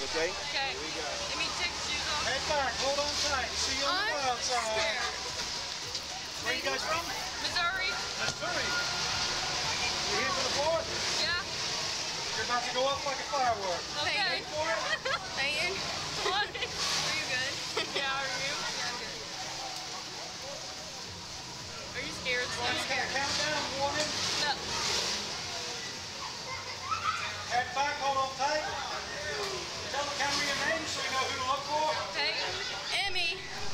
okay? Okay. Here we go. Let me take the shoes off. Head back, hold on tight. See you on the wild side. Where you guys from? Missouri. Missouri. You here for the 4th? Yeah. You're about to go up like a firework. Okay. Ready for it? Peyton. What? Are you good? Yeah, are you? Yeah, I'm good. Are you scared? So I'm scared. Count down, warning. No. Head back, hold on tight. Tell the camera your name so we know who to look for. Peyton. Emmy.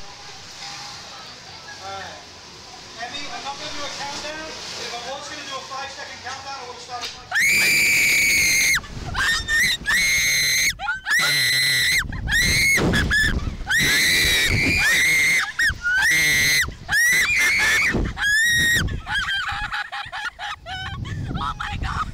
Alright. Emmy, I'm not going to do a countdown. If I was going to do a 5-second countdown, I would have started like... Oh my God!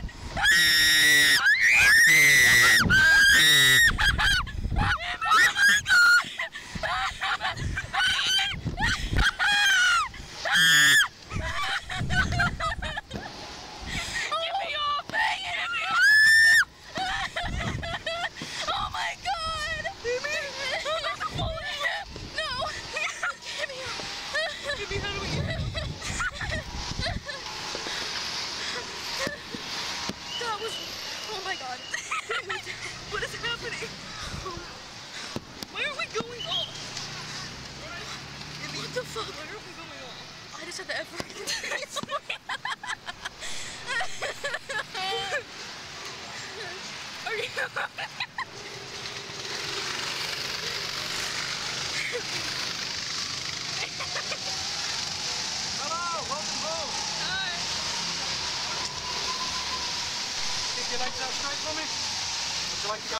Oh my God. What is happening? Where are we going on? What the fuck? Where are we going on? I just said the F word. Are you? Hello, welcome home. Hi. Keep your legs out straight for me. Would you like to go?